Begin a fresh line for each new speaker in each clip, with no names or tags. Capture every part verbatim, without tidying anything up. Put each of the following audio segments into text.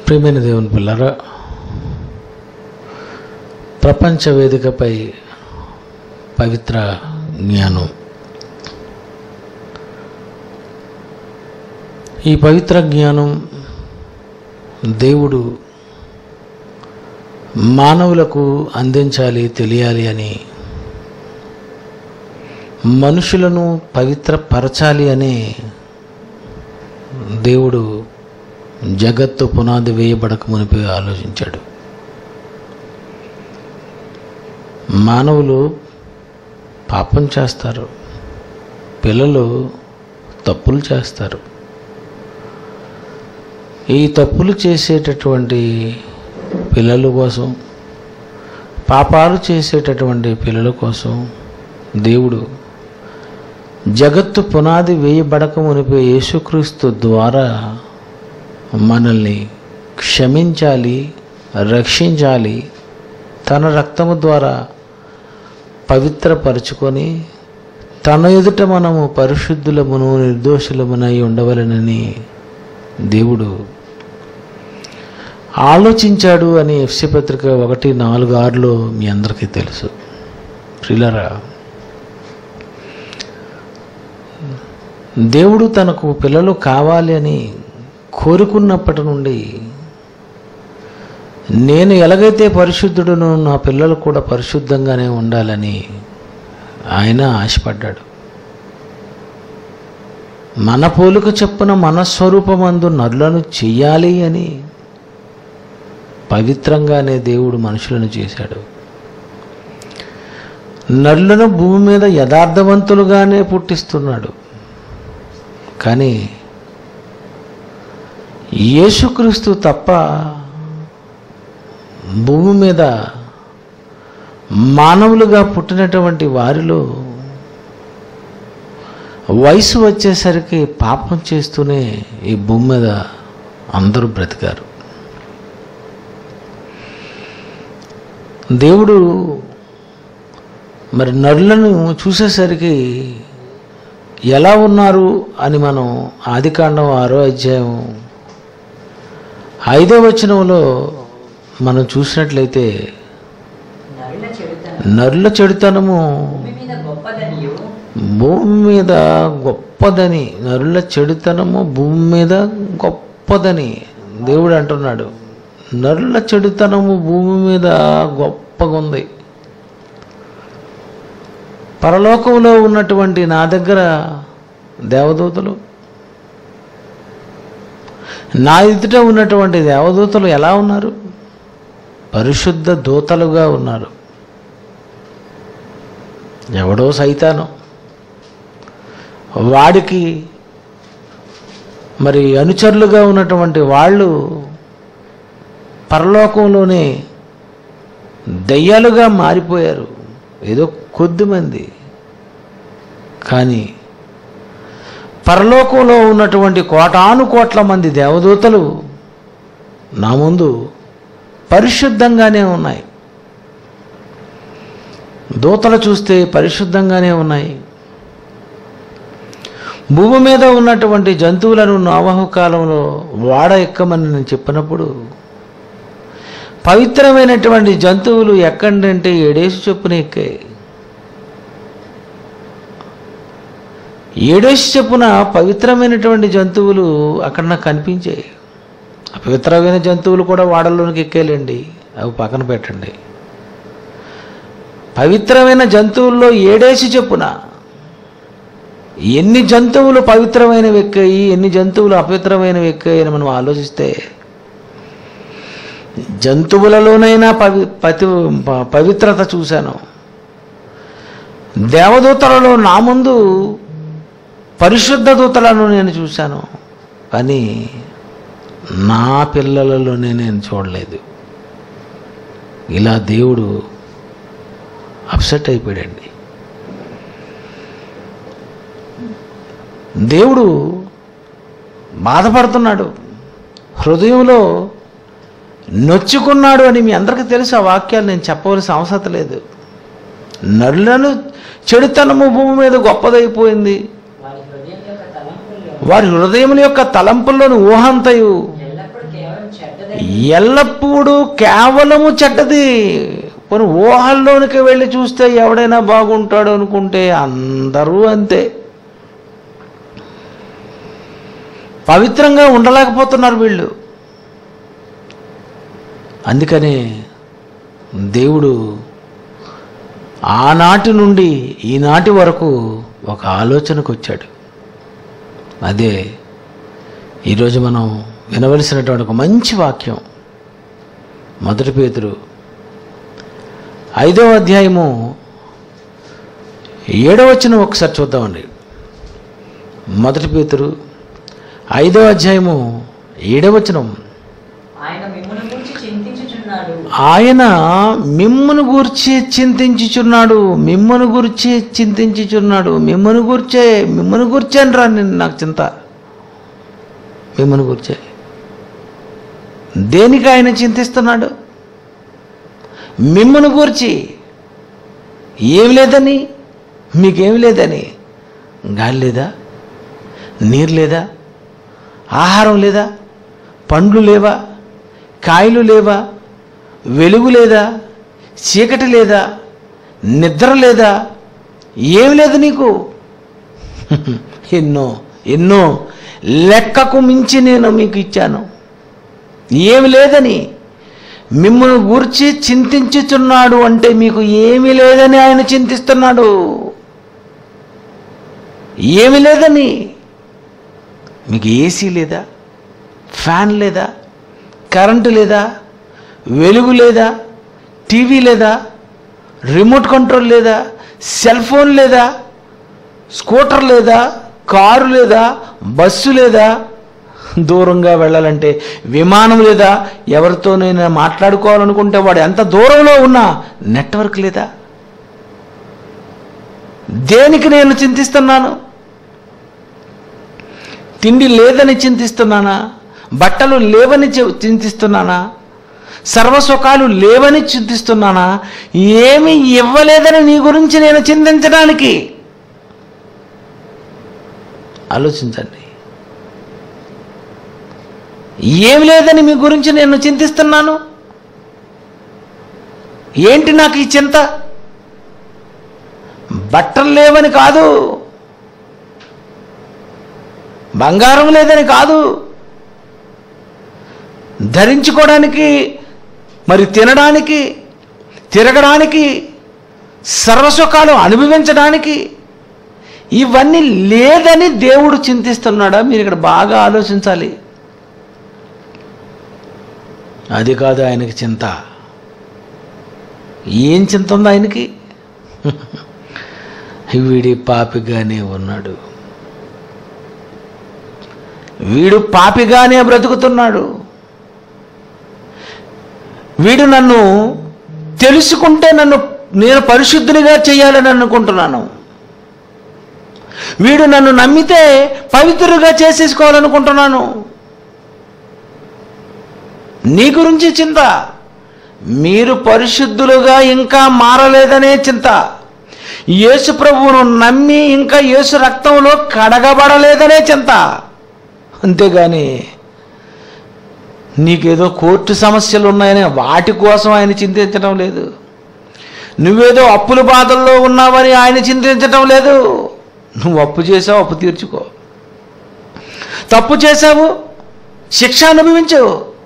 ప్రియమైన దేవుని పిల్లరా, ప్రపంచ వేదికపై పవిత్ర జ్ఞానం. ఈ పవిత్ర జ్ఞానం దేవుడు మానవులకు అందించాలి, తెలియాలి అని, మనుషులను పవిత్రపరచాలి అని దేవుడు జగత్తు పునాది వేయబడక మునిపే ఆలోచించాడు. మానవులు పాపం చేస్తారు, పిల్లలు తప్పులు చేస్తారు. ఈ తప్పులు చేసేటటువంటి పిల్లల కోసం, పాపాలు చేసేటటువంటి పిల్లల కోసం దేవుడు జగత్తు పునాది వేయబడక మునిపే యేసుక్రీస్తు ద్వారా మనల్ని క్షమించాలి, రక్షించాలి, తన రక్తము ద్వారా పవిత్రపరుచుకొని తన ఎదుట మనము పరిశుద్ధులమును నిర్దోషులమునై ఉండవలెనని దేవుడు ఆలోచించాడు అని ఎఫ్సీ పత్రిక ఒకటి నాలుగు ఆరులో మీ అందరికీ తెలుసు. ప్రియులారా, దేవుడు తనకు పిల్లలు కావాలి అని కోరుకున్నప్పటి నుండి నేను ఎలాగైతే పరిశుద్ధుడునో నా పిల్లలు కూడా పరిశుద్ధంగానే ఉండాలని ఆయన ఆశపడ్డాడు. మన పోలిక చొప్పున మన స్వరూపమందు నరులను చెయ్యాలి అని పవిత్రంగానే దేవుడు మనుషులను చేశాడు. నరులను భూమి మీద యథార్థవంతులుగానే పుట్టిస్తున్నాడు. కానీ యేసుక్రీస్తు తప్ప భూమి మీద మానవులుగా పుట్టినటువంటి వారిలో వయసు వచ్చేసరికి పాపం చేస్తూనే ఈ భూమి మీద అందరూ బ్రతికారు. దేవుడు మరి నరులను చూసేసరికి ఎలా ఉన్నారు అని మనం ఆదికాండం ఆరో అధ్యాయం ఐదో వచనంలో మనం చూసినట్లయితే, నరుల చెడుతనము భూమి మీద గొప్పదని, నరుల చెడుతనము భూమి మీద గొప్పదని దేవుడు అంటున్నాడు. నరుల చెడుతనము భూమి మీద గొప్పగా ఉంది. పరలోకంలో ఉన్నటువంటి నా దగ్గర దేవదూతలు, నా ఎదుట ఉన్నటువంటి దేవదూతలు ఎలా ఉన్నారు? పరిశుద్ధ దూతలుగా ఉన్నారు. ఎవడో సైతాను వాడికి మరి అనుచరులుగా ఉన్నటువంటి వాళ్ళు పరలోకంలోనే దయ్యాలుగా మారిపోయారు, ఏదో కొద్దిమంది. కానీ పరలోకంలో ఉన్నటువంటి కోటాను కోట్ల మంది దేవదూతలు నా ముందు పరిశుద్ధంగానే ఉన్నాయి. దూతలు చూస్తే పరిశుద్ధంగానే ఉన్నాయి. భూమి మీద ఉన్నటువంటి జంతువులను నోవహు కాలంలో వాడ ఎక్కమని నేను చెప్పినప్పుడు, పవిత్రమైనటువంటి జంతువులు ఎక్కడంటే ఏడేసి చొప్పున ఎక్కాయి. ఏడేసి చొప్పున పవిత్రమైనటువంటి జంతువులు అక్కడ నాకు కనిపించాయి. అపవిత్రమైన జంతువులు కూడా వాడల్లోనికి ఎక్కేలేండి, అవి పక్కన పెట్టండి. పవిత్రమైన జంతువుల్లో ఏడేసి చొప్పున ఎన్ని జంతువులు పవిత్రమైనవి ఎక్కాయి, ఎన్ని జంతువులు అపవిత్రమైనవి ఎక్కాయి అని మనం ఆలోచిస్తే, జంతువులలోనైనా పవి పతి పవిత్రత చూశాను. దేవదూతలలో నా ముందు పరిశుద్ధ దూతలను నేను చూశాను, కానీ నా పిల్లలలోనే నేను చూడలేదు. ఇలా దేవుడు అప్సెట్ అయిపోయాడండి. దేవుడు బాధపడుతున్నాడు, హృదయంలో నొచ్చుకున్నాడు అని మీ అందరికీ తెలుసు. ఆ వాక్యాలు నేను చెప్పవలసిన అవసరం లేదు. నరులను చెడుతనము భూమి మీద గొప్పదైపోయింది, వారి హృదయముల యొక్క తలంపుల్లోని ఊహంతయు ఎల్లప్పుడూ కేవలము చెడ్డది. కొన్ని ఊహల్లోనికి వెళ్ళి చూస్తే ఎవడైనా బాగుంటాడు అనుకుంటే అందరూ అంతే. పవిత్రంగా ఉండలేకపోతున్నారు వీళ్ళు. అందుకనే దేవుడు ఆనాటి నుండి ఈనాటి వరకు ఒక ఆలోచనకు వచ్చాడు. అదే ఈరోజు మనం వినవలసినటువంటి ఒక మంచి వాక్యం. మొదటి పేతురు ఐదవ అధ్యాయము ఏడవ వచనం ఒకసారి చూద్దామండి. మొదటి పేతురు ఐదవ అధ్యాయము ఏడవ వచనం. ఆయన మిమ్మును గూర్చి చింతించుచున్నాడు, మిమ్మును గూర్చి చింతించుచున్నాడు. మిమ్మును గూర్చే మిమ్మును గూర్చాను రా నేను, నాకు చింత మిమ్మును గూర్చే. దేనికి ఆయన చింతిస్తున్నాడు? మిమ్మును గూర్చి. ఏమి లేదని, మీకేమి లేదని. గాలి లేదా, నీరు లేదా, ఆహారం లేదా, పండ్లు లేవా, కాయలు లేవా, వెలుగు లేదా, చీకటి లేదా, నిద్ర లేదా, ఏమి లేదు నీకు? ఎన్నో ఎన్నో లెక్కకు మించి నేను మీకు ఇచ్చాను. ఏమి లేదని మిమ్మల్ని గూర్చి చింతించుచున్నాడు అంటే మీకు ఏమీ లేదని ఆయన చింతిస్తున్నాడు. ఏమి లేదని. మీకు ఏసీ లేదా, ఫ్యాన్ లేదా, కరెంటు లేదా, వెలుగు లేదా, టీవీ లేదా, రిమోట్ కంట్రోల్ లేదా, సెల్ ఫోన్ లేదా, స్కూటర్ లేదా, కారు లేదా, బస్సు లేదా, దూరంగా వెళ్ళాలంటే విమానం లేదా, ఎవరితో నేను మాట్లాడుకోవాలనుకుంటే వాడు ఎంత దూరంలో ఉన్నా నెట్వర్క్ లేదా. దేనికి నేను చింతిస్తున్నాను? తిండి లేదని చింతిస్తున్నానా? బట్టలు లేవని చింతిస్తున్నానా? సర్వసుఖాలు లేవని చింతిస్తున్నానా? ఏమి ఇవ్వలేదని నీ గురించి నేను చింతించడానికి? ఆలోచించండి. ఏమి లేదని మీ గురించి నేను చింతిస్తున్నాను. ఏంటి నాకు ఈ చింత? బట్టలు లేవని కాదు, బంగారం లేదని కాదు, ధరించుకోవడానికి, మరి తినడానికి, తిరగడానికి, సర్వసుఖాలు అనుభవించడానికి ఇవన్నీ లేదని దేవుడు చింతిస్తున్నాడా? మీరు ఇక్కడ బాగా ఆలోచించాలి. అది కాదు ఆయనకి చింత. ఏం చింత ఉంది ఆయనకి? వీడి పాపిగానే ఉన్నాడు, వీడు పాపిగానే బ్రతుకుతున్నాడు, వీడు నన్ను తెలుసుకుంటే నన్ను నేను పరిశుద్ధునిగా చేయాలని అనుకుంటున్నాను, వీడు నన్ను నమ్మితే పవిత్రుగా చేసేసుకోవాలనుకుంటున్నాను. నీ గురించి చింత. మీరు పరిశుద్ధులుగా ఇంకా మారలేదనే చింత. యేసు ప్రభువును నమ్మి ఇంకా యేసు రక్తంలో కడగబడలేదనే చింత. అంతేగాని నీకేదో కోర్టు సమస్యలు ఉన్నాయని వాటి కోసం ఆయన చింతించడం లేదు. నువ్వేదో అప్పుల బాధల్లో ఉన్నావని ఆయన చింతించడం లేదు. నువ్వు అప్పు చేసావు, అప్పు తీర్చుకో. తప్పు చేశావు, శిక్ష అనుభవించు.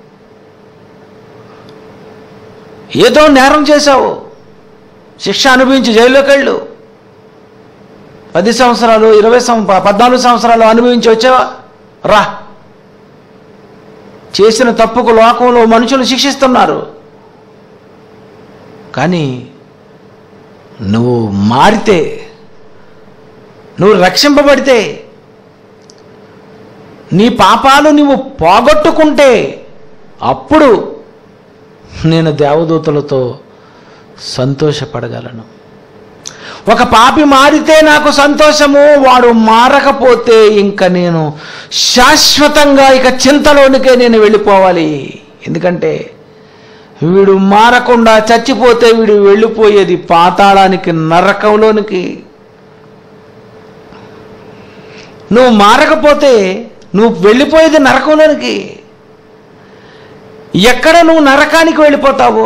ఏదో నేరం చేశావు, శిక్ష అనుభవించి జైల్లోకి వెళ్ళు. పది సంవత్సరాలు ఇరవై సంవత్సరాలు పద్నాలుగు సంవత్సరాలు అనుభవించి వచ్చావా? రా. చేసిన తప్పుకు లోకంలో మనుషులు శిక్షిస్తున్నారు, కానీ నువ్వు మారితే, నువ్వు రక్షింపబడితే, నీ పాపాలు నువ్వు పోగొట్టుకుంటే అప్పుడు నేను దేవదూతలతో సంతోషపడగలను. ఒక పాపి మారితే నాకు సంతోషము, వాడు మారకపోతే ఇంకా నేను శాశ్వతంగా ఇక చింతలోనికే నేను వెళ్ళిపోవాలి. ఎందుకంటే వీడు మారకుండా చచ్చిపోతే వీడు వెళ్ళిపోయేది పాతాళానికి, నరకంలోనికి. నువ్వు మారకపోతే నువ్వు వెళ్ళిపోయేది నరకంలోనికి. ఎక్కడ నువ్వు నరకానికి వెళ్ళిపోతావో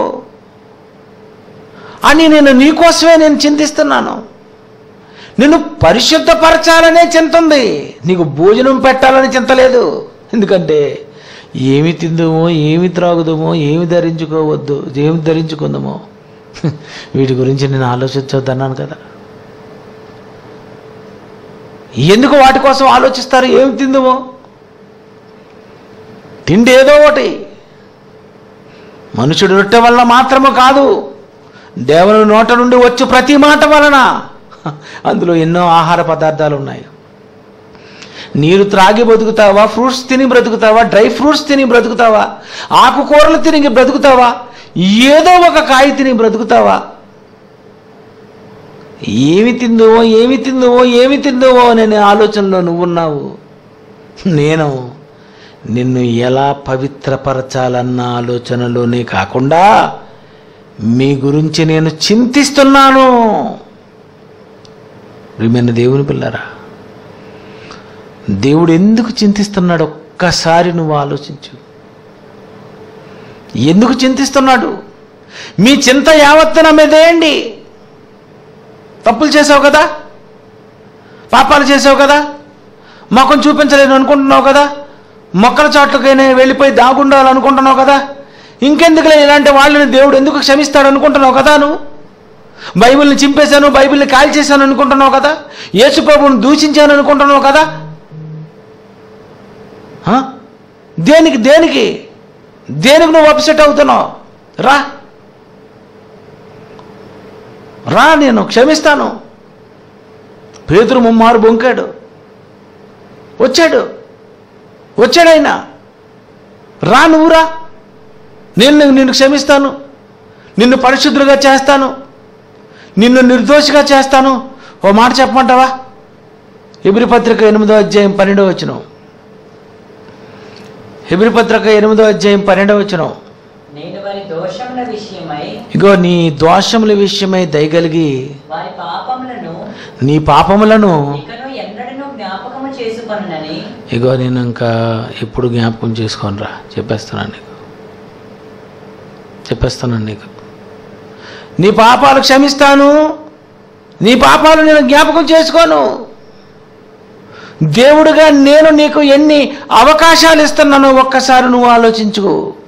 అని నేను నీకోసమే నేను చింతిస్తున్నాను. నిన్ను పరిశుద్ధపరచాలనే చింత ఉంది, నీకు భోజనం పెట్టాలని చింత లేదు. ఎందుకంటే ఏమి తిందుమో, ఏమి త్రాగుదామో, ఏమి ధరించుకోవద్దు, ఏమి ధరించుకుందామో వీటి గురించి నేను ఆలోచించవద్దన్నాను కదా. ఎందుకు వాటి కోసం ఆలోచిస్తారు? ఏమి తిందుమో, తిండి ఏదో ఒకటి. మనుషుడు రొట్టె వల్ల మాత్రము కాదు, దేవుని నోట నుండి వచ్చి ప్రతి మాట వలన. అందులో ఎన్నో ఆహార పదార్థాలు ఉన్నాయి. నీరు త్రాగి బ్రతుకుతావా, ఫ్రూట్స్ తిని బ్రతుకుతావా, డ్రై ఫ్రూట్స్ తిని బ్రతుకుతావా, ఆకుకూరలు తిని బ్రతుకుతావా, ఏదో ఒక కాయ తిని బ్రతుకుతావా? ఏమి తిందువో ఏమి తిందువో ఏమి తిందువో అనే ఆలోచనలో నువ్వున్నావు. నేను నిన్ను ఎలా పవిత్రపరచాలన్న ఆలోచనలోనే కాకుండా మీ గురించి నేను చింతిస్తున్నాను. ప్రియమైన దేవుని పిల్లరా, దేవుడు ఎందుకు చింతిస్తున్నాడు ఒక్కసారి నువ్వు ఆలోచించు. ఎందుకు చింతిస్తున్నాడు? మీ చింత యావత్తు నా మీదేయండి. తప్పులు చేసావు కదా, పాపాలు చేసావు కదా, మొఖం చూపించలేను అనుకుంటున్నావు కదా, మొక్కల చాట్లకైనా వెళ్ళిపోయి దాగుండాలనుకుంటున్నావు కదా, ఇంకెందుకులే ఇలాంటి వాళ్ళని దేవుడు ఎందుకు క్షమిస్తాడు అనుకుంటున్నావు కదా, నువ్వు బైబిల్ని చింపేశాను, బైబిల్ని కాల్చేశాను అనుకుంటున్నావు కదా, యేసు ప్రభువుని దూషించాను అనుకుంటున్నావు కదా. దేనికి దేనికి దేనికి నువ్వు అప్సెట్ అవుతున్నావు? రా రా నేను క్షమిస్తాను. పేతురు ముమ్మారు బొంకాడు, వచ్చాడు వచ్చాడైనా రా, నువ్వు రా, నేను నిన్ను క్షమిస్తాను, నిన్ను పరిశుద్ధులుగా చేస్తాను, నిన్ను నిర్దోషిగా చేస్తాను. ఓ మాట చెప్పమంటావా? హెబ్రీ పత్రిక ఎనిమిదో అధ్యాయం పన్నెండవ వచనం. హెబ్రీ పత్రిక ఎనిమిదో అధ్యాయం పన్నెండవ వచనం.
నేను వారి దోషముల విషయమై,
ఇగో నీ దోషముల విషయమై దయగలిగి
వారి పాపములను
నీ పాపములను
ఇకను ఎన్నడను జ్ఞాపకము చేసుకొనునని.
ఇగో నేను ఇంకా ఎప్పుడు జ్ఞాపకం చేసుకోనరా, చెప్పేస్తున్నాను నీకు చెప్పేస్తున్నాను నీకు నీ పాపాలు క్షమిస్తాను, నీ పాపాలు నేను జ్ఞాపకం చేసుకోను. దేవుడుగా నేను నీకు ఎన్ని అవకాశాలు ఇస్తున్నానో ఒక్కసారి నువ్వు ఆలోచించు.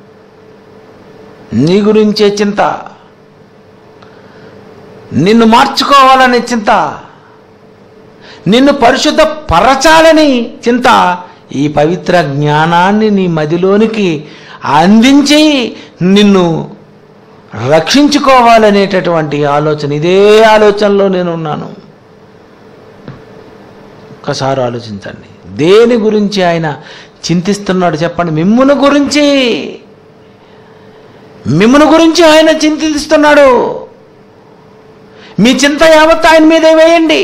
నీ గురించే చింత, నిన్ను మార్చుకోవాలనే చింత, నిన్ను పరిశుద్ధ పరచాలని చింత, ఈ పవిత్ర జ్ఞానాన్ని నీ మదిలోనికి అందించి నిన్ను రక్షించుకోవాలనేటటువంటి ఆలోచన, ఇదే ఆలోచనలో నేను ఉన్నాను. ఒకసారి ఆలోచించండి, దేని గురించి ఆయన చింతిస్తున్నాడు చెప్పండి? మిమ్మును గురించి, మిమ్మును గురించి ఆయన చింతిస్తున్నాడు. మీ చింత యావత్తు ఆయన మీదే వేయండి,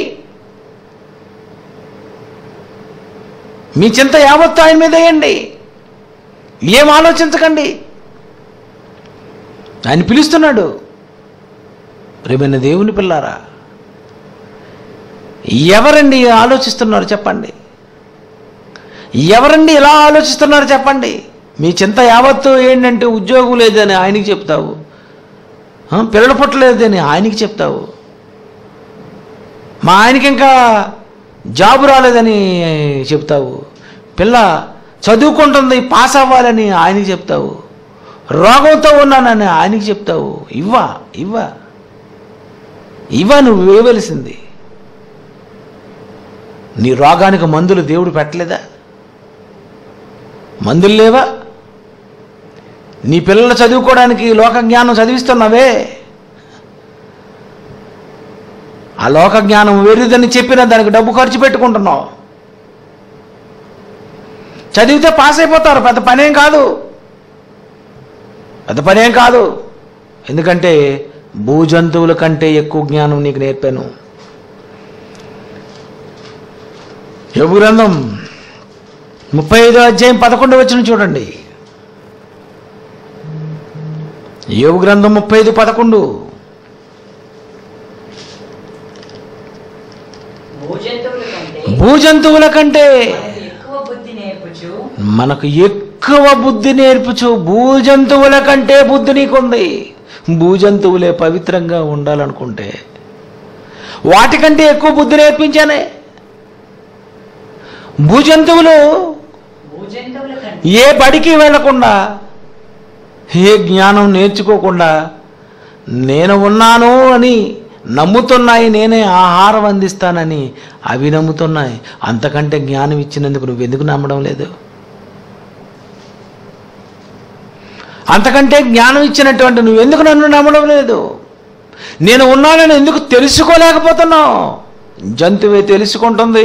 మీ చింత యావత్తు ఆయన మీద వేయండి. ఏం ఆలోచించకండి. ఆయన పిలుస్తున్నాడు. ప్రియమైన దేవుని పిల్లారా, ఎవరండి ఆలోచిస్తున్నారు చెప్పండి? ఎవరండి ఇలా ఆలోచిస్తున్నారు చెప్పండి? మీ చింత యావత్తు ఏంటంటే ఉద్యోగం లేదని ఆయనకి చెప్తావు, పిల్లలు పుట్టలేదని ఆయనకి చెప్తావు, మా ఆయనకి ఇంకా జాబు రాలేదని చెప్తావు, పిల్ల చదువుకుంటుంది పాస్ అవ్వాలని ఆయనకి చెప్తావు, రోగంతో ఉన్నానని ఆయనకి చెప్తావు. ఇవ్వా ఇవ్వా ఇవ్వా నువ్వు వేయవలసింది. నీ రోగానికి మందులు దేవుడు పెట్టలేదా? మందులు లేవా? నీ పిల్లలు చదువుకోవడానికి లోక జ్ఞానం చదివిస్తున్నావే, ఆ లోక జ్ఞానం వెర్రిదని చెప్పినా దానికి డబ్బు ఖర్చు పెట్టుకుంటున్నావు. చదివితే పాస్ అయిపోతారు, పెద్ద పనేం కాదు, పెద్ద పనేం కాదు. ఎందుకంటే భూజంతువుల కంటే ఎక్కువ జ్ఞానం నీకు నేర్పాను. యోబు గ్రంథం ముప్పై ఐదో అధ్యాయం పదకొండు వచనం చూడండి. యోబు గ్రంథం ముప్పై ఐదు పదకొండు. భూజంతువుల కంటే మనకు ఎక్కువ బుద్ధి నేర్పుచు. భూజంతువుల కంటే బుద్ధి నీకుంది. భూజంతువులే పవిత్రంగా ఉండాలనుకుంటే వాటికంటే ఎక్కువ బుద్ధి నేర్పించానే. భూజంతువులు
భూజంతువుల కంటే
ఏ బడికి వెళ్లకుండా, ఏ జ్ఞానం నేర్చుకోకుండా నేను ఉన్నాను అని నమ్ముతున్నాయి, నేనే ఆహారం అందిస్తానని అవి నమ్ముతున్నాయి. అంతకంటే జ్ఞానం ఇచ్చినందుకు నువ్వెందుకు నమ్మడం లేదు? అంతకంటే జ్ఞానం ఇచ్చినటువంటి నువ్వెందుకు నన్ను నమ్మడం లేదు? నేను ఉన్నానని ఎందుకు తెలుసుకోలేకపోతున్నావు? జంతువే తెలుసుకుంటుంది,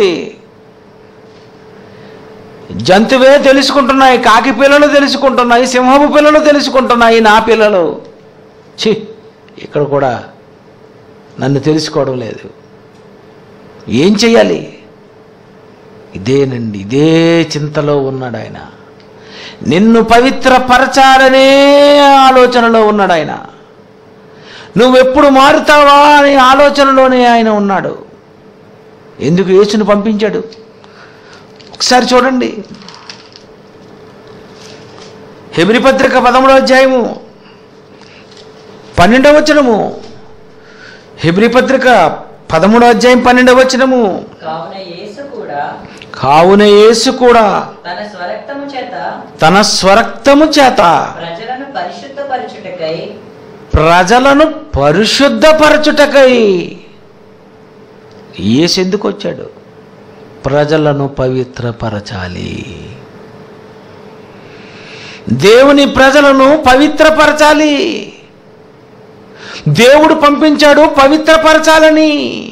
జంతువే తెలుసుకుంటున్నాయి. కాకి పిల్లలు తెలుసుకుంటున్నాయి, సింహపు పిల్లలు తెలుసుకుంటున్నాయి. నా పిల్లలు ఛీ ఇక్కడ కూడా నన్ను తెలుసుకోవడం లేదు. ఏం చెయ్యాలి? ఇదేనండి, ఇదే చింతలో ఉన్నాడు ఆయన. నిన్ను పవిత్రపరచాలనే ఆలోచనలో ఉన్నాడు ఆయన. నువ్వెప్పుడు మారుతావా అనే ఆలోచనలోనే ఆయన ఉన్నాడు. ఎందుకు యేసును పంపించాడు? ఒకసారి చూడండి. హెబ్రీ పత్రిక పదమూడవ అధ్యాయము పన్నెండవ వచనము. హెబ్రీ పత్రిక పదమూడవ అధ్యాయం పన్నెండవ వచనము.
కావున యేసు కూడా
కావున యేసు కూడా
తన స్వరక్తము చేత
తన స్వరక్తము చేత
ప్రజలను పరిశుద్ధపరచుటకై
ప్రజలను పరిశుద్ధపరచుటకై. యేసు ఎందుకు వచ్చాడు? ప్రజలను పవిత్రపరచాలి. దేవుని ప్రజలను పవిత్రపరచాలి. దేవుడు పంపించాడు పవిత్రపరచాలని.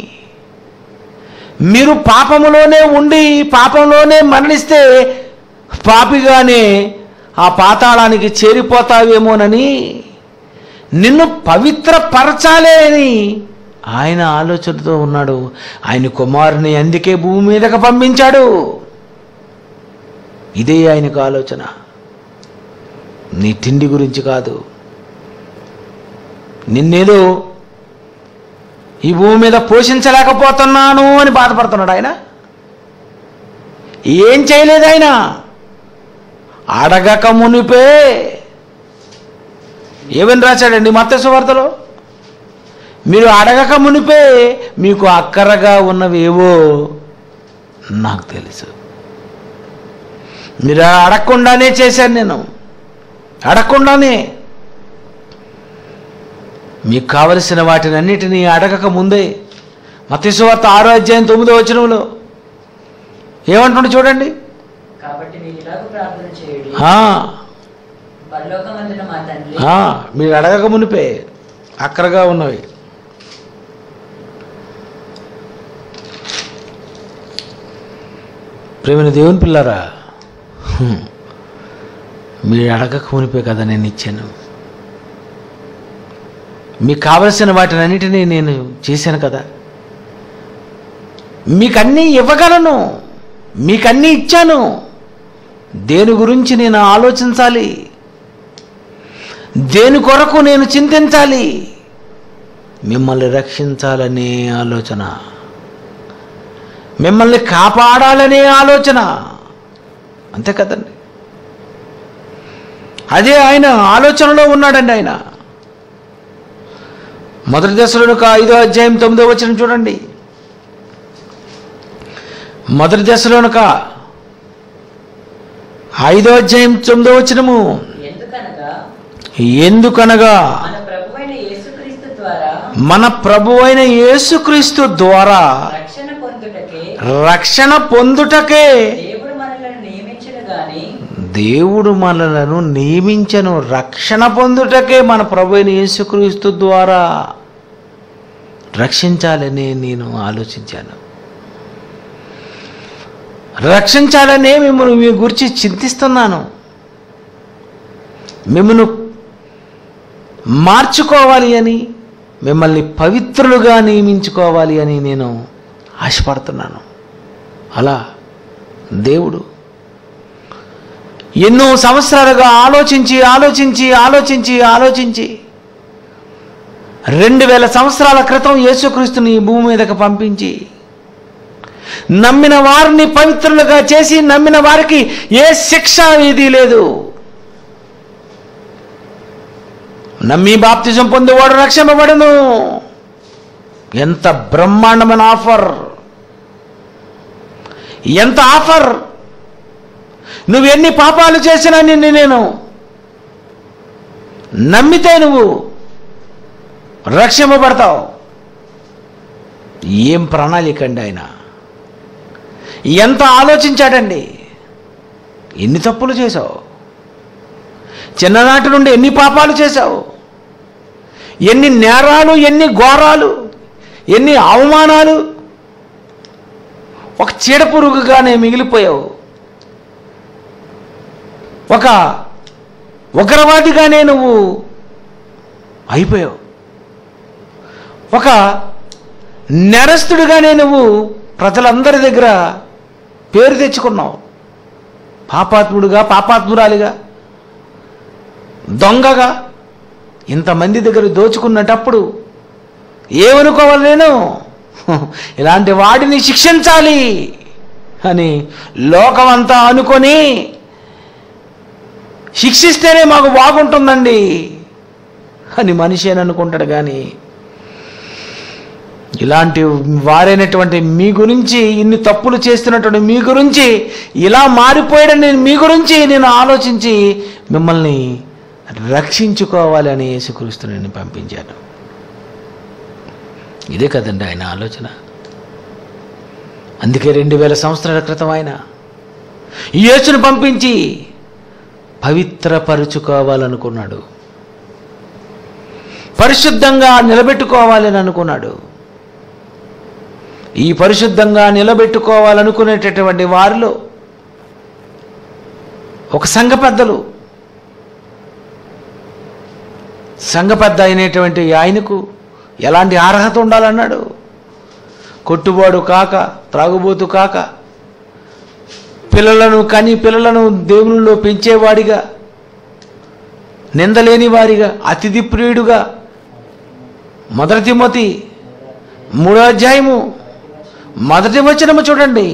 మీరు పాపములోనే ఉండి పాపంలోనే మరణిస్తే పాపిగానే ఆ పాతాళానికి చేరిపోతావేమోనని నిన్ను పవిత్రపరచాలి అని ఆయన ఆలోచనతో ఉన్నాడు. ఆయన కుమారుని అందుకే భూమి మీదకి పంపించాడు. ఇదే ఆయనకు ఆలోచన. నీ తిండి గురించి కాదు. నిన్నేదో ఈ భూమి మీద పోషించలేకపోతున్నాను అని బాధపడుతున్నాడు ఆయన. ఏం చేయలేదు ఆయన. అడగక మునిపే ఏమని రాశాడండి మత్తయి సువార్తలో? మీరు అడగక మునిపే మీకు అక్కరగా ఉన్నవేవో నాకు తెలుసు. మీరు అడగకుండానే చేశాను నేను. అడగకుండానే మీకు కావలసిన వాటిని అన్నిటినీ అడగక ముందే. మత్తయి సువార్త ఆరో అధ్యాయం తొమ్మిదో వచనంలో ఏమంటున్నాడు చూడండి.
కాబట్టి మీరు ఇలాగ ప్రార్థన చేయండి. పరలోకమందున మా తండ్రి,
మీరు అడగక మునిపే అక్కరగా ఉన్నవి. ప్రేమైన దేవుని పిల్లారా, మీరు అడగక మునిపే కదా నేను ఇచ్చాను. మీకు కావలసిన వాటిని అన్నిటినీ నేను చేశాను కదా. మీకన్నీ ఇవ్వగలను, మీకన్నీ ఇచ్చాను. దేని గురించి నేను ఆలోచించాలి? దేని కొరకు నేను చింతించాలి? మిమ్మల్ని రక్షించాలనే ఆలోచన, మిమ్మల్ని కాపాడాలనే ఆలోచన. అంతే కదండి. అదే ఆయన ఆలోచనలో ఉన్నాడండి ఆయన. మొదటి దశలోనిక ఐదో అధ్యాయం తొమ్మిదో వచనం చూడండి. మొదటి దశలోనిక ఐదో అధ్యాయం తొమ్మిదో వచనము.
ఎందుకనగా
ఎందుకనగా
మన ప్రభువైన యేసుక్రీస్తు ద్వారా
మన ప్రభువైన యేసుక్రీస్తు ద్వారా
రక్షణ పొందుటకే
రక్షణ పొందుటకే
దేవుడు మనలను నియమించిన గాని
దేవుడు మనలను నియమించను. రక్షణ పొందుటకే మన ప్రభువైన యేసుక్రీస్తు ద్వారా రక్షించాలని నేను ఆలోచించాను. రక్షించాలనే మిమ్మల్ని మీ గురించి చింతిస్తున్నాను. మిమ్మల్ని మార్చుకోవాలి అని, మిమ్మల్ని పవిత్రులుగా నియమించుకోవాలి అని నేను ఆశపడుతున్నాను. అలా దేవుడు ఎన్నో సంవత్సరాలుగా ఆలోచించి ఆలోచించి ఆలోచించి ఆలోచించి రెండు వేల సంవత్సరాల క్రితం యేసుక్రీస్తుని భూమి మీదకి పంపించి నమ్మిన వారిని పవిత్రులుగా చేసి నమ్మిన వారికి ఏ శిక్ష ఇది లేదు. నమ్మి బాప్తిజం పొందేవాడు రక్షింపబడును. ఎంత బ్రహ్మాండమైన ఆఫర్, ఎంత ఆఫర్! నువ్వు ఎన్ని పాపాలు చేసినా నిన్ను నేను నమ్మితే నువ్వు రక్షింపబడతావు. ఏం ప్రణాళిక అండి ఆయన! ఎంత ఆలోచించాడండి! ఎన్ని తప్పులు చేశావు, చిన్ననాటి నుండి ఎన్ని పాపాలు చేశావు, ఎన్ని నేరాలు, ఎన్ని ఘోరాలు, ఎన్ని అవమానాలు. ఒక చీడపురుగుగానే మిగిలిపోయావు, ఒక ఉగ్రవాదిగానే నువ్వు అయిపోయావు, ఒక నేరస్తుడిగానే నువ్వు ప్రజలందరి దగ్గర పేరు తెచ్చుకున్నావు. పాపాత్ముడుగా, పాపాత్మురాలిగా, దొంగగా ఇంతమంది దగ్గర దోచుకున్నటప్పుడు ఏమనుకోవాలి? నేను ఇలాంటి వాడిని శిక్షించాలి అని లోకమంతా అనుకొని శిక్షిస్తేనే మాకు బాగుంటుందండి అని మనిషి అని అనుకుంటాడు. కానీ ఇలాంటి వారైనటువంటి మీ గురించి, ఇన్ని తప్పులు చేస్తున్నటువంటి మీ గురించి, ఇలా మారిపోయాడని నేను మీ గురించి నేను ఆలోచించి మిమ్మల్ని రక్షించుకోవాలి అని యేసుక్రీస్తు నేను పంపించాను. ఇదే కదండి ఆయన ఆలోచన. అందుకే రెండు వేల సంవత్సరాల క్రితం ఆయన యేసును పంపించి పవిత్రపరుచుకోవాలనుకున్నాడు, పరిశుద్ధంగా నిలబెట్టుకోవాలని అనుకున్నాడు. ఈ పరిశుద్ధంగా నిలబెట్టుకోవాలనుకునేటటువంటి వారిలో ఒక సంఘ పెద్దలు, సంఘ పెద్ద అయినటువంటి ఆయనకు ఎలాంటి అర్హత ఉండాలన్నాడు? కొట్టుబాడు కాక, త్రాగుబోతు కాక, పిల్లలను కని పిల్లలను దేవునిలో పెంచేవాడిగా, నిందలేని వారిగా, అతిథి ప్రియుడుగా. మొదటి తిమోతి మూడో అధ్యాయము మొదటి వచనము చూడండి.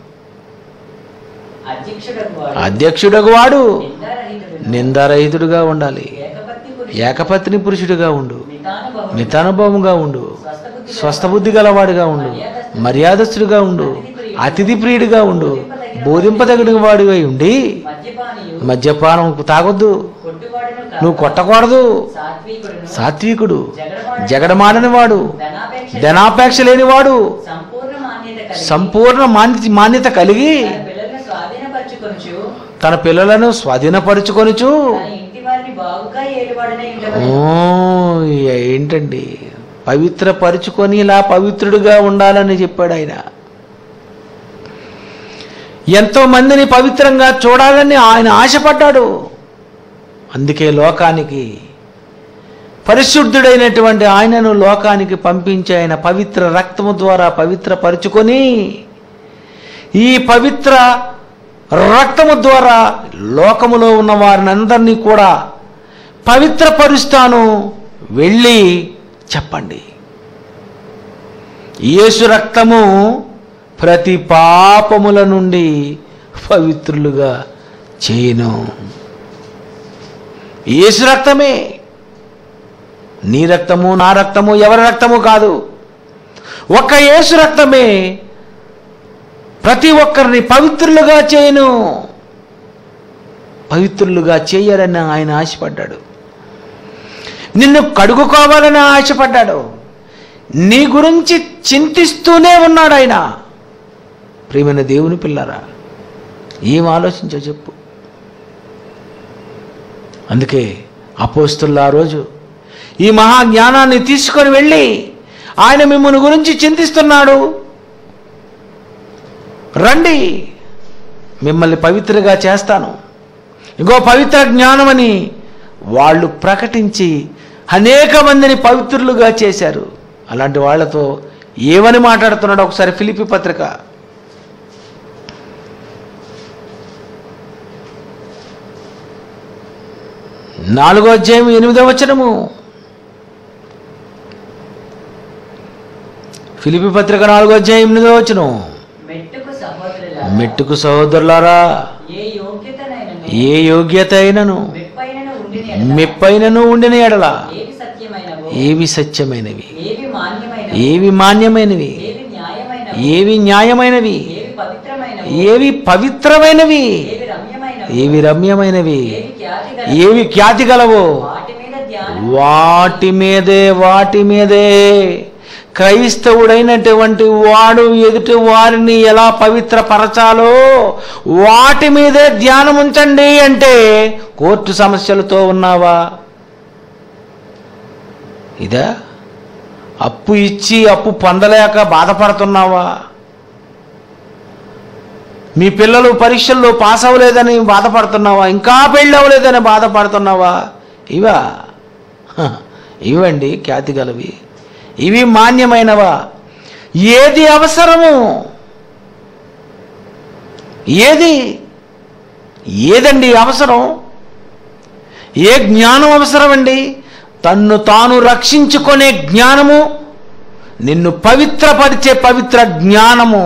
అధ్యక్షుడగు వాడు నిందారహితుడుగా ఉండాలి, ఏకపత్ని పురుషుడిగా ఉండు, మితానుభవముగా ఉండు, స్వస్థబుద్ధి గలవాడిగా ఉండు, మర్యాదస్తుడిగా ఉండు, అతిథి ప్రియుడిగా ఉండు, బోధింపదగిన వాడిగా ఉండి మద్యపానం తాగొద్దు, నువ్వు కొట్టకూడదు, సాత్వికుడు, జగడమాడని వాడు, ధనాపేక్ష లేనివాడు, సంపూర్ణ మాన్య మాన్యత కలిగి తన పిల్లలను స్వాధీనపరుచుకొనుచు. ఏంటండి, పవిత్రపరుచుకొని ఇలా పవిత్రుడిగా ఉండాలని చెప్పాడు ఆయన. ఎంతో మందిని పవిత్రంగా చూడాలని ఆయన ఆశపడ్డాడు. అందుకే లోకానికి పరిశుద్ధుడైనటువంటి ఆయనను లోకానికి పంపించి ఆయన పవిత్ర రక్తము ద్వారా పవిత్రపరుచుకొని, ఈ పవిత్ర రక్తము ద్వారా లోకములో ఉన్న వారిని అందరినీ కూడా పవిత్రపరుస్తాను, వెళ్ళి చెప్పండి. యేసు రక్తము ప్రతి పాపముల నుండి పవిత్రులుగా చేయను. యేసు రక్తమే, నీ రక్తము నా రక్తము ఎవరి రక్తము కాదు. ఒక్క యేసు రక్తమే ప్రతి ఒక్కరిని పవిత్రులుగా చేయను. పవిత్రులుగా చేయాలని ఆయన ఆశపడ్డాడు. నిన్ను కడుగుకోవాలని ఆశపడ్డాడు. నీ గురించి చింతిస్తూనే ఉన్నాడు ఆయన. ప్రియమైన దేవుని పిల్లరా, ఏం ఆలోచించో చెప్పు. అందుకే అపోస్తలులు ఆ రోజు ఈ మహాజ్ఞానాన్ని తీసుకొని వెళ్ళి, ఆయన మిమ్మల్ని గురించి చింతిస్తున్నాడు, రండి మిమ్మల్ని పవిత్రగా చేస్తాను, ఇంకో పవిత్ర జ్ఞానమని వాళ్ళు ప్రకటించి అనేక మందిని పవిత్రులుగా చేశారు. అలాంటి వాళ్ళతో ఏమని మాట్లాడుతున్నాడు ఒకసారి ఫిలిప్పీ పత్రిక నాలుగో అధ్యాయం ఎనిమిదో వచనము. ఫిలిప్పీ పత్రిక నాలుగో అధ్యాయం ఎనిమిదో వచనం.
మెట్టుకు సహోదరులారా,
మెట్టుకు సహోదరులారా,
ఏ యోగ్యతనైనను
ఏ యోగ్యత అయినను
మెప్పైనను ఉండిన ఎడల,
మెప్పైనను ఉండిన ఎడల
ఏవి సత్యమైనవో,
ఏవి సత్యమైనవి,
ఏవి మాన్యమైనవో,
ఏవి మాన్యమైనవి,
ఏవి న్యాయమైనవో,
ఏవి న్యాయమైనవి,
ఏవి పవిత్రమైనవో,
ఏవి పవిత్రమైనవి,
ఏవి రమ్యమైనవో,
ఏవి రమ్యమైనవి,
ఏవి ఖ్యాతి
ఏవి ఖ్యాతి గలవో
వాటి మీద ధ్యానం
వాటి మీదే వాటి మీదే క్రైస్తవుడైనటువంటి వాడు ఎదుటి వారిని ఎలా పవిత్రపరచాలో వాటి మీదే ధ్యానం ఉంచండి. అంటే కోర్టు సమస్యలతో ఉన్నావా? ఇదా అప్పు ఇచ్చి అప్పు పొందలేక బాధపడుతున్నావా? మీ పిల్లలు పరీక్షల్లో పాస్ అవ్వలేదని బాధపడుతున్నావా? ఇంకా పెళ్ళి అవ్వలేదని బాధపడుతున్నావా? ఇవా ఇవండి ఖ్యాతి గలవి, ఇవి మాన్యమైనవా? ఏది అవసరము? ఏది ఏదండి అవసరం? ఏ జ్ఞానం అవసరమండి? తన్ను తాను రక్షించుకునే జ్ఞానము, నిన్ను పవిత్రపరిచే పవిత్ర జ్ఞానము.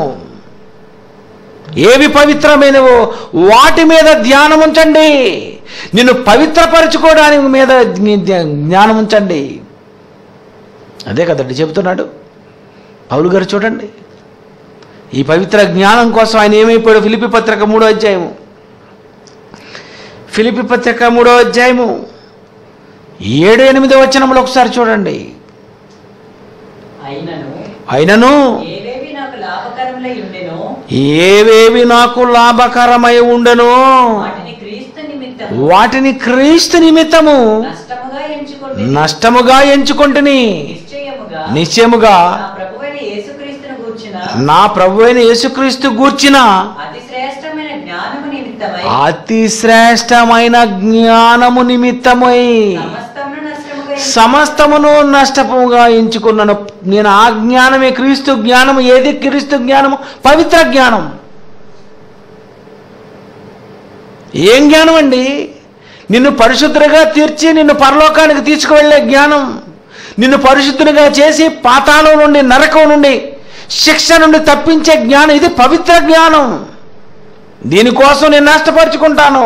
ఏవి పవిత్రమైనవో వాటి మీద ధ్యానం ఉంచండి. నిన్ను పవిత్రపరచుకోవడానికి మీద జ్ఞానం ఉంచండి. అదే కదండి చెబుతున్నాడు పౌలు గారు. చూడండి, ఈ పవిత్ర జ్ఞానం కోసం ఆయన ఏమైపోయాడు? ఫిలిప్పీ పత్రిక మూడో అధ్యాయము ఫిలిప్పీ పత్రిక మూడో అధ్యాయము ఏడు ఎనిమిదో వచనములు ఒకసారి చూడండి.
అయినను
అయినను
ఏవేవి నాకు లాభకరములై ఉండెనో,
ఏవేవి నాకు లాభకరమై ఉండెనో
వాటిని క్రీస్తు నిమిత్తం
వాటిని క్రీస్తు నిమిత్తము
నష్టముగా ఎంచుకుంటే
నష్టముగా ఎంచుకొంటిని.
నిశ్చయముగా
నిశ్చయముగా
నా ప్రభువైన యేసుక్రీస్తును గూర్చిన
నా ప్రభువైన యేసుక్రీస్తు గూర్చిన
అతి శ్రేష్టమైన జ్ఞానము నిమిత్తమై
అతి శ్రేష్టమైన జ్ఞానము నిమిత్తమై
సమస్తమును నష్టముగా
సమస్తమును నష్టముగా ఎంచుకున్నాను. నేను ఆ జ్ఞానమే క్రీస్తు జ్ఞానము. ఏది క్రీస్తు జ్ఞానము? పవిత్ర జ్ఞానం. ఏం జ్ఞానం అండి? నిన్ను పరిశుద్ధులుగా తీర్చి నిన్ను పరలోకానికి తీసుకువెళ్ళే జ్ఞానం, నిన్ను పరిశుద్ధునిగా చేసి పాతాళం నుండి, నరకం నుండి, శిక్ష నుండి తప్పించే జ్ఞానం. ఇది పవిత్ర జ్ఞానం. దీనికోసం నేను నష్టపరుచుకుంటాను.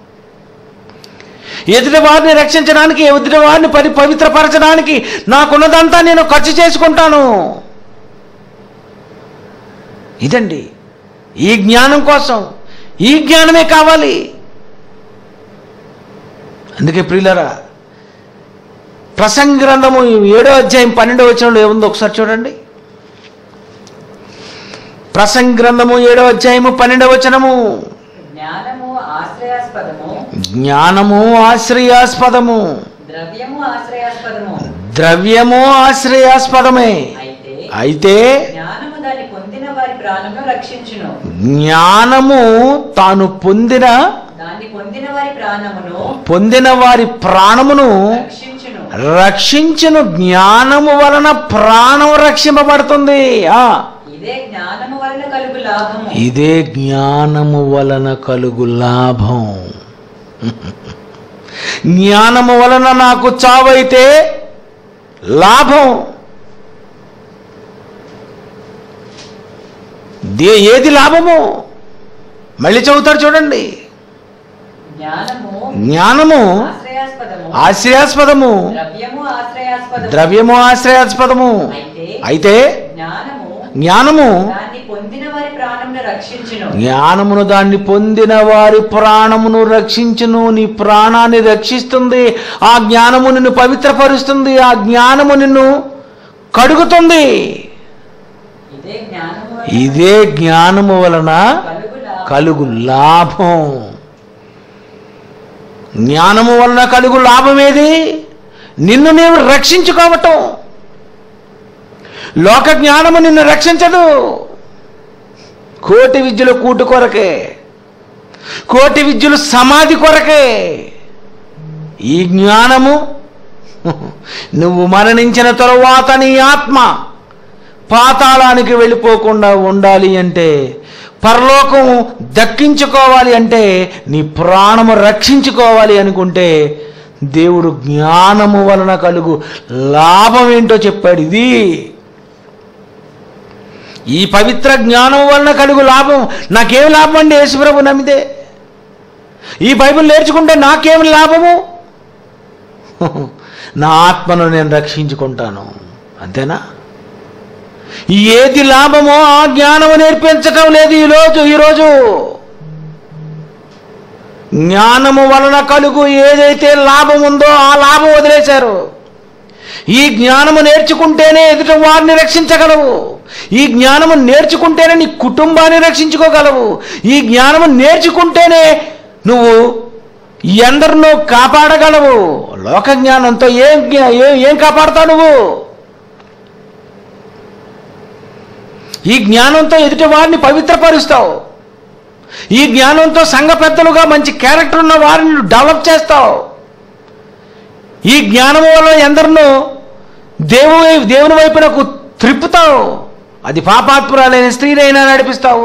ఎదుటి వారిని రక్షించడానికి, ఎదుటి వారిని పరి పవిత్రపరచడానికి నాకున్నదంతా నేను ఖర్చు చేసుకుంటాను. ఇదండి ఈ జ్ఞానం కోసం. ఈ జ్ఞానమే కావాలి. అందుకే ప్రియులారా, ప్రసంగ గ్రంథము ఏడో అధ్యాయం పన్నెండో వచనంలో ఏముందో ఒకసారి చూడండి. ప్రసంగ గ్రంథము ఏడో అధ్యాయము పన్నెండవ వచనము.
జ్ఞానము ఆశ్రయాస్పదము,
జ్ఞానము ఆశ్రయాస్పదము,
ద్రవ్యము ఆశ్రయాస్పదము,
ద్రవ్యము ఆశ్రయాస్పదమే.
అయితే
అయితే
జ్ఞానము దాన్ని పొందిన వారి ప్రాణమును రక్షించును.
జ్ఞానము తాను పొందిన
దాన్ని పొందిన వారి ప్రాణమును
పొందిన వారి ప్రాణమును
రక్షించును.
రక్షించును. జ్ఞానము వలన ప్రాణం రక్షింపబడుతుంది. ఆ
ఇదే జ్ఞానము వలన కలుగు లాభము.
ఇదే జ్ఞానము వలన కలుగు లాభం. జ్ఞానము వలన నాకు చావైతే లాభం. దే ఏది లాభము? మళ్ళీ చదువుతారు చూడండి.
జ్ఞానము
జ్ఞానము
ఆశ్రయాస్పదము,
ఆశ్రయాస్పదము,
ద్రవ్యము ఆశ్రయాస్పదము.
ద్రవ్యము ఆశ్రయాస్పదము.
అయితే
అయితే
జ్ఞానము
జ్ఞానము
దాన్ని పొందిన వారి ప్రాణమును రక్షించును.
జ్ఞానమును దాన్ని పొందిన వారి ప్రాణమును రక్షించును. నీ ప్రాణాన్ని రక్షిస్తుంది. ఆ జ్ఞానము నిన్ను పవిత్రపరుస్తుంది. ఆ జ్ఞానము నిన్ను కడుగుతుంది.
ఇదే జ్ఞానము వలన
ఇదే జ్ఞానము వలన
కలుగు లాభము.
కలుగు లాభం. జ్ఞానము వలన కలుగు లాభం ఏది? నిన్ను నీవు రక్షించుకోవటం. లోక జ్ఞానము నిన్ను రక్షించదు. కోటి విద్యలు కూటు కొరకే, కోటి విద్యలు సమాధి కొరకే. ఈ జ్ఞానము నువ్వు మరణించిన తరువాత నీ ఆత్మ పాతాళానికి వెళ్ళిపోకుండా ఉండాలి అంటే, పరలోకం దక్కించుకోవాలి అంటే, నీ ప్రాణము రక్షించుకోవాలి అనుకుంటే దేవుడు జ్ఞానము వలన కలుగు లాభం ఏంటో చెప్పాడు. ఇది ఈ పవిత్ర జ్ఞానం వలన కలుగు లాభం, నాకేం లాభం అండి యేసుప్రభు నమ్మితే? ఈ బైబిల్ నేర్చుకుంటే నాకేమి లాభము? నా ఆత్మను నేను రక్షించుకుంటాను, అంతేనా? ఏది లాభమో ఆ జ్ఞానము నేర్పించటం లేదు ఈరోజు ఈరోజు జ్ఞానము వలన కలుగు ఏదైతే లాభం ఉందో ఆ లాభం వదిలేశారు. ఈ జ్ఞానము నేర్చుకుంటేనే ఎదుట వారిని రక్షించగలవు. ఈ జ్ఞానము నేర్చుకుంటేనే నీ కుటుంబాన్ని రక్షించుకోగలవు. ఈ జ్ఞానము నేర్చుకుంటేనే నువ్వు ఎందరినో కాపాడగలవు. లోక జ్ఞానంతో ఏం ఏం కాపాడుతావు నువ్వు? ఈ జ్ఞానంతో ఎదుటి వారిని పవిత్రపరుస్తావు. ఈ జ్ఞానంతో సంఘ పెద్దలుగా మంచి క్యారెక్టర్ ఉన్న వారిని డెవలప్ చేస్తావు. ఈ జ్ఞానం వల్ల ఎందరినో దేవుని దేవుని వైపునకు త్రిప్పుతావు. అది పాపాత్మురాలైన స్త్రీనైనా నడిపిస్తావు.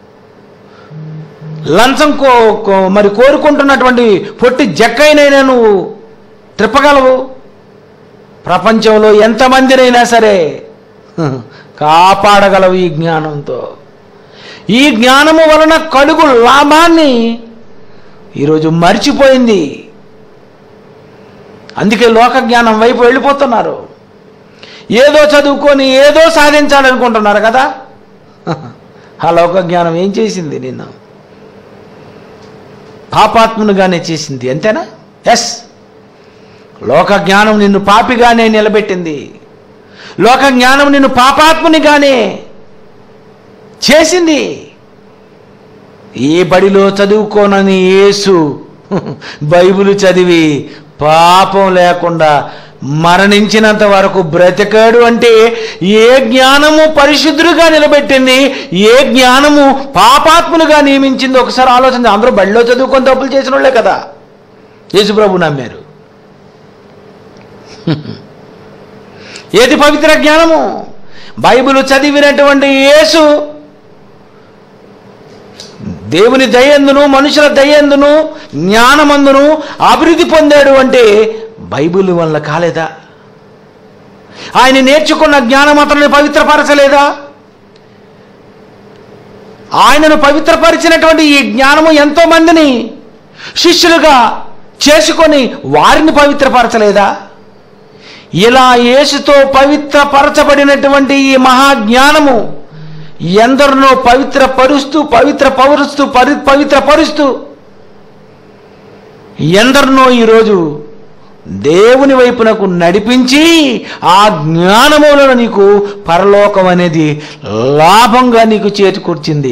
లంచం కో మరి కోరుకుంటున్నటువంటి పొట్టి జక్కైనైనా నువ్వు త్రిప్పగలవు. ప్రపంచంలో ఎంతమందినైనా సరే కాపాడగలవు ఈ జ్ఞానంతో. ఈ జ్ఞానము వలన కలుగు లాభాన్ని ఈరోజు మర్చిపోయింది. అందుకే లోక జ్ఞానం వైపు వెళ్ళిపోతున్నారు. ఏదో చదువుకొని ఏదో సాధించాలనుకుంటున్నారు కదా. ఆ లోక జ్ఞానం ఏం చేసింది? నిన్ను పాపాత్మునిగానే చేసింది, అంతేనా? ఎస్, లోక జ్ఞానం నిన్ను పాపిగానే నిలబెట్టింది. లోక జ్ఞానం నిన్ను పాపాత్మునిగానే చేసింది. ఏ బడిలో చదువుకోనని యేసు బైబిల్ చదివి పాపం లేకుండా మరణించినంత వరకు బ్రతికాడు అంటే ఏ జ్ఞానము పరిశుద్ధులుగా నిలబెట్టింది, ఏ జ్ఞానము పాపాత్ములుగా నియమించింది ఒకసారి ఆలోచన. అందరూ బడిలో చదువుకొని తప్పులు చేసిన వాళ్ళే కదా యేసుప్రభు నమ్మారు. ఏది పవిత్ర జ్ఞానము? బైబిల్ చదివినటువంటి యేసు దేవుని దయందును మనుషుల దయందును జ్ఞానమందును అభివృద్ధి పొందాడు అంటే బైబిల్ వల్ల కాలేదా? ఆయన నేర్చుకున్న జ్ఞానం అతన్ని పవిత్రపరచలేదా? ఆయనను పవిత్రపరిచినటువంటి ఈ జ్ఞానము ఎంతో మందిని శిష్యులుగా చేసుకొని వారిని పవిత్రపరచలేదా? ఇలా యేసుతో పవిత్రపరచబడినటువంటి ఈ మహాజ్ఞానము ఎందరినో పవిత్రపరుస్తూ పవిత్రపరుస్తూ పరి పవిత్రపరుస్తూ ఎందరినో ఈరోజు దేవుని వైపునకు నడిపించి ఆ జ్ఞానములను నీకు పరలోకం అనేది లాభంగా నీకు చేకూర్చింది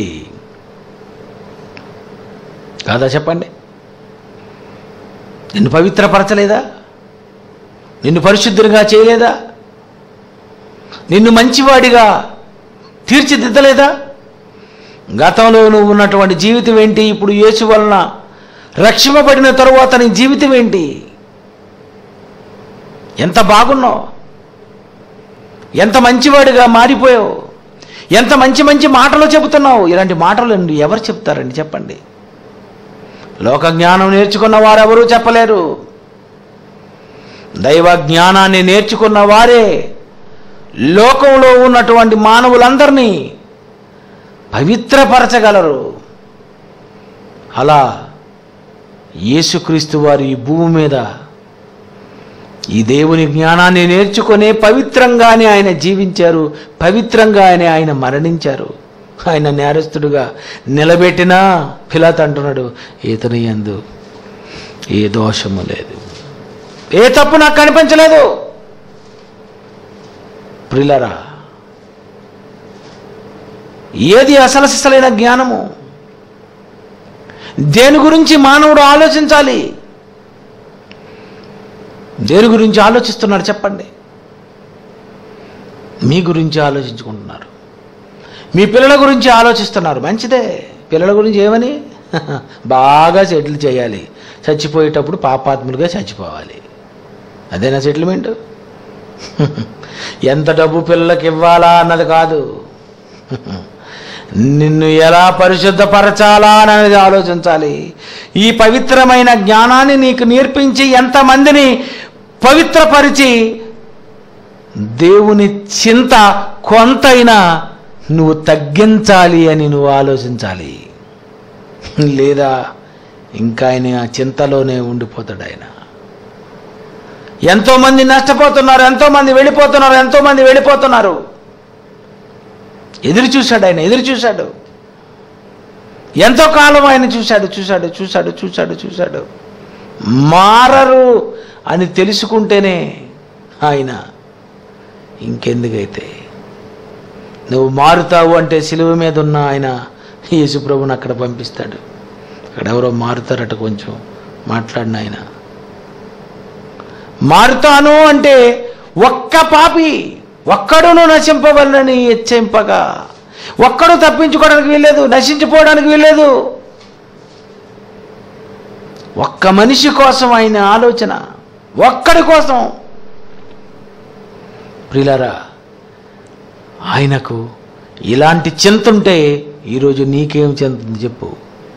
కాదా? చెప్పండి. నిన్ను పవిత్రపరచలేదా? నిన్ను పరిశుద్ధుడిగా చేయలేదా? నిన్ను మంచివాడిగా తీర్చిదిద్దలేదా? గతంలో నువ్వు ఉన్నటువంటి జీవితం ఏంటి? ఇప్పుడు యేసు వలన రక్షింపబడిన తరువాత నీ జీవితం ఏంటి? ఎంత బాగున్నావు, ఎంత మంచివాడిగా మారిపోయావు, ఎంత మంచి మంచి మాటలు చెబుతున్నావు. ఇలాంటి మాటలు ఎవరు చెప్తారండి చెప్పండి? లోక జ్ఞానం నేర్చుకున్న వారెవరూ చెప్పలేరు. దైవ జ్ఞానాన్ని నేర్చుకున్న వారే లోకంలో ఉన్నటువంటి మానవులందరినీ పవిత్రపరచగలరు. అలా యేసుక్రీస్తు వారు ఈ భూమి మీద ఈ దేవుని జ్ఞానాన్ని నేర్చుకునే పవిత్రంగానే ఆయన జీవించారు, పవిత్రంగానే ఆయన మరణించారు. ఆయన నేరస్తుడుగా నిలబెట్టినా పిలాతు అంటున్నాడు, ఇతని యందు ఏ దోషము లేదు, ఏ తప్పు నాకు కనిపించలేదు. ప్రియులారా, ఏది అసలు సిసలైన జ్ఞానము? దేని గురించి మానవుడు ఆలోచించాలి? దేని గురించి ఆలోచిస్తున్నారు చెప్పండి? మీ గురించి ఆలోచించుకుంటున్నారు, మీ పిల్లల గురించి ఆలోచిస్తున్నారు. మంచిదే. పిల్లల గురించి ఏమని? బాగా సెటిల్ చేయాలి, చచ్చిపోయేటప్పుడు పాపాత్ములుగా చచ్చిపోవాలి. అదేనా సెటిల్మెంట్? ఎంత డబ్బు పిల్లలకి ఇవ్వాలా అన్నది కాదు, నిన్ను ఎలా పరిశుద్ధపరచాలా అనేది ఆలోచించాలి. ఈ పవిత్రమైన జ్ఞానాన్ని నీకు నేర్పించి ఎంతమందిని పవిత్రపరిచి దేవుని చింత కొంతైనా నువ్వు తగ్గించాలి అని నువ్వు ఆలోచించాలి. లేదా ఇంకా ఆయన ఆ చింతలోనే ఉండిపోతాడు. ఆయన ఎంతోమంది నష్టపోతున్నారు, ఎంతోమంది వెళ్ళిపోతున్నారు, ఎంతోమంది వెళ్ళిపోతున్నారు. ఎదురు చూశాడు, ఆయన ఎదురు చూశాడు. ఎంతో కాలం ఆయన చూశాడు చూశాడు చూశాడు చూశాడు చూశాడు మారరు అని తెలుసుకుంటేనే ఆయన ఇంకెందుకైతే నువ్వు మారుతావు అంటే సిలువ మీద ఉన్న ఆయన యేసుప్రభుని అక్కడ పంపిస్తాడు. అక్కడ ఎవరో మారుతారట, కొంచెం మాట్లాడిన ఆయన. మారుతాను అంటే ఒక్క పాపి ఒక్కడును నశింపవలనని హెచ్చింపగా, ఒక్కడు తప్పించుకోవడానికి వీల్లేదు, నశించిపోవడానికి వీల్లేదు. ఒక్క మనిషి కోసం ఆయన ఆలోచన, ఒక్కడి కోసం. ప్రియులారా, ఆయనకు ఇలాంటి చింత ఉంటే ఈరోజు నీకేం చింత ఉంది చెప్పు?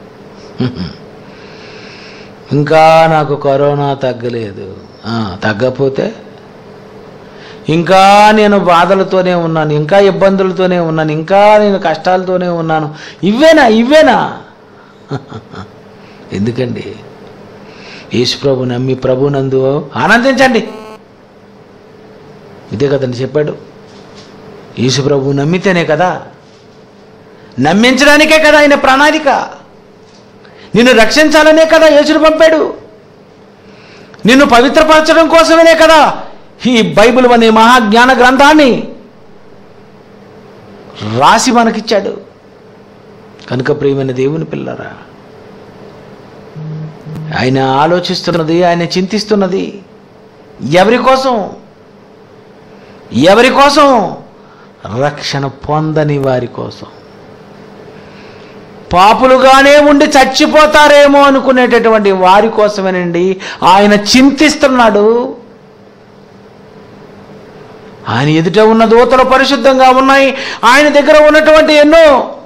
ఇంకా నాకు కరోనా తగ్గలేదు, తగ్గపోతే ఇంకా నేను బాధలతోనే ఉన్నాను, ఇంకా ఇబ్బందులతోనే ఉన్నాను, ఇంకా నేను కష్టాలతోనే ఉన్నాను, ఇవేనా ఇవేనా ఎందుకండి? యేసు ప్రభు నమ్మి ప్రభునందు ఆనందించండి. ఇదే కదండి చెప్పాడు. యేసు ప్రభు నమ్మితేనే కదా, నమ్మించడానికే కదా ఆయన ప్రణాళిక. నిన్ను రక్షించాలనే కదా యేసును పంపాడు. నిన్ను పవిత్రపరచడం కోసమేనే కదా ఈ బైబిల్ అనే మహాజ్ఞాన గ్రంథాన్ని రాసి మనకిచ్చాడు. కనుక ప్రియమైన దేవుని పిల్లరా, ఆయన ఆలోచిస్తున్నది, ఆయన చింతిస్తున్నది ఎవరి కోసం? ఎవరి కోసం? రక్షణ పొందని వారి కోసం. పాపులుగానే ఉండి చచ్చిపోతారేమో అనుకునేటటువంటి వారి కోసమేనండి ఆయన చింతిస్తున్నాడు. ఆయన ఎదుట ఉన్న దూతలు పరిశుద్ధంగా ఉన్నాయి. ఆయన దగ్గర ఉన్నటువంటి ఎన్నో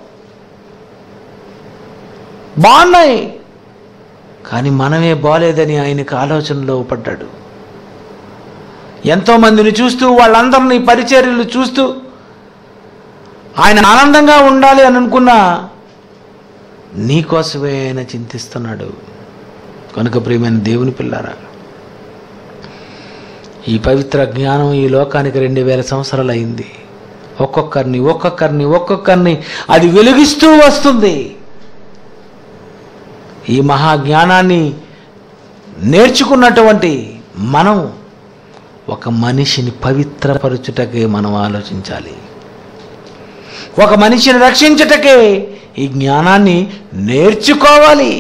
బాగున్నాయి, కానీ మనమే బాలేదని ఆయనకు ఆలోచనలో పడ్డాడు. ఎంతోమందిని చూస్తూ, వాళ్ళందరినీ పరిచర్యలు చూస్తూ ఆయన ఆనందంగా ఉండాలి అని అనుకున్నా నీకోసమే ఆయన చింతిస్తున్నాడు. కనుక ప్రియమైన దేవుని పిల్లారా, ఈ పవిత్ర జ్ఞానం ఈ లోకానికి రెండు వేల సంవత్సరాలు అయింది. ఒక్కొక్కరిని ఒక్కొక్కరిని ఒక్కొక్కరిని అది వెలిగిస్తూ వస్తుంది. ఈ మహాజ్ఞానాన్ని నేర్చుకున్నటువంటి మనం ఒక మనిషిని పవిత్రపరచుటకే మనం ఆలోచించాలి. ఒక మనిషిని రక్షించుటకే ఈ జ్ఞానాన్ని నేర్చుకోవాలి.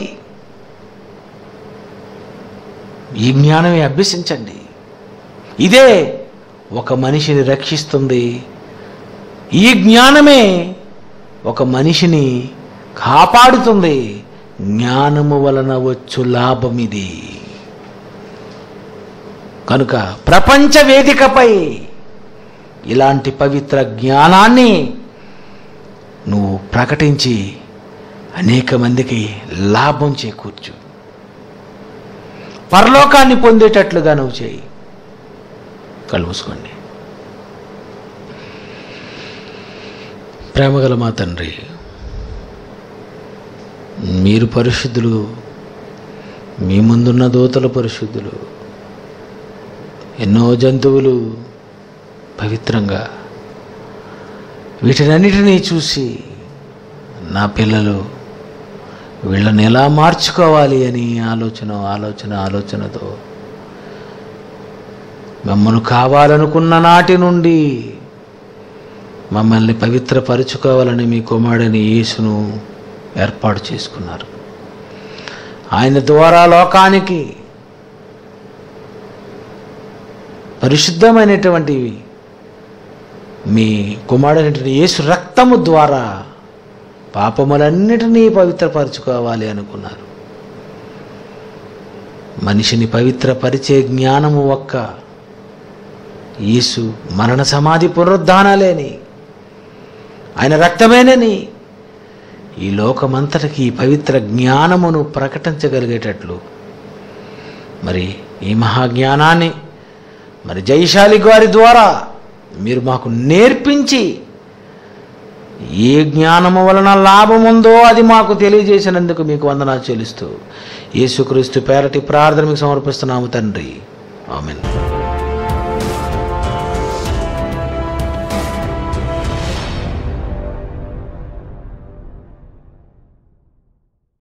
ఈ జ్ఞానమే అభ్యసించండి. ఇదే ఒక మనిషిని రక్షిస్తుంది. ఈ జ్ఞానమే ఒక మనిషిని కాపాడుతుంది. జ్ఞానము వలన వచ్చు లాభం ఇది. కనుక ప్రపంచ వేదికపై ఇలాంటి పవిత్ర జ్ఞానాన్ని నువ్వు ప్రకటించి అనేక మందికి లాభం చేకూర్చు. పరలోకాన్ని పొందేటట్లుగా నువ్వు చేయి. కళ్ళు మూసుకోండి. ప్రేమగల మా తండ్రి, మీరు పరిశుద్ధులు, మీ ముందున్న దూతలు పరిశుద్ధులు. ఎన్నో జంతువులు పవిత్రంగా, వీటినన్నిటినీ చూసి నా పిల్లలు వీళ్ళని ఎలా మార్చుకోవాలి అని ఆలోచన ఆలోచన ఆలోచనతో మమ్మను కావాలనుకున్న నాటి నుండి మమ్మల్ని పవిత్రపరుచుకోవాలని మీ కుమారుడైన యేసును ఏర్పాటు చేసుకున్నారు. ఆయన ద్వారా లోకానికి పరిశుద్ధమైనటువంటివి మీ కుమారుడైనటువంటి యేసు రక్తము ద్వారా పాపములన్నిటినీ పవిత్రపరచుకోవాలి అనుకున్నారు. మనిషిని పవిత్రపరిచే జ్ఞానము ఒక్క యేసు మరణ సమాధి పునరుద్ధానాలేని, ఆయన రక్తమేనని ఈ లోకమంతటికి ఈ పవిత్ర జ్ఞానమును ప్రకటించగలిగేటట్లు మరి ఈ మహాజ్ఞానాన్ని మరి జయశాలి గారి ద్వారా మీరు మాకు నేర్పించి ఏ జ్ఞానము వలన లాభం ఉందో అది మాకు తెలియజేసినందుకు మీకు వందనాలు చెల్లిస్తూ యేసుక్రీస్తు పేరటి ప్రార్థన మీకు సమర్పిస్తున్నాము తండ్రి. ఆమేన్.